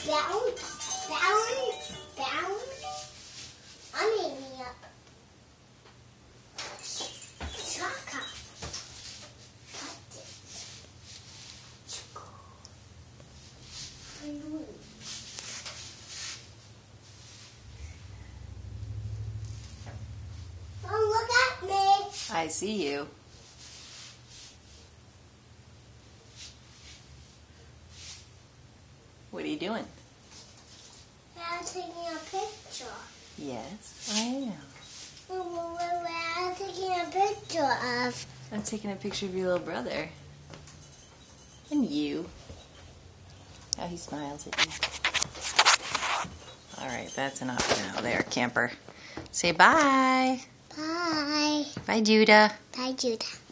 Bounce, bounce, bounce. I'm eating up. Chaka. Cut it. Oh, look at me. I see you. What are you doing? I'm taking a picture. Yes, I am. What am I taking a picture of? I'm taking a picture of your little brother. And you. How he smiles at you. Alright, that's enough for now. There, camper. Say bye. Bye. Bye, Judah. Bye, Judah.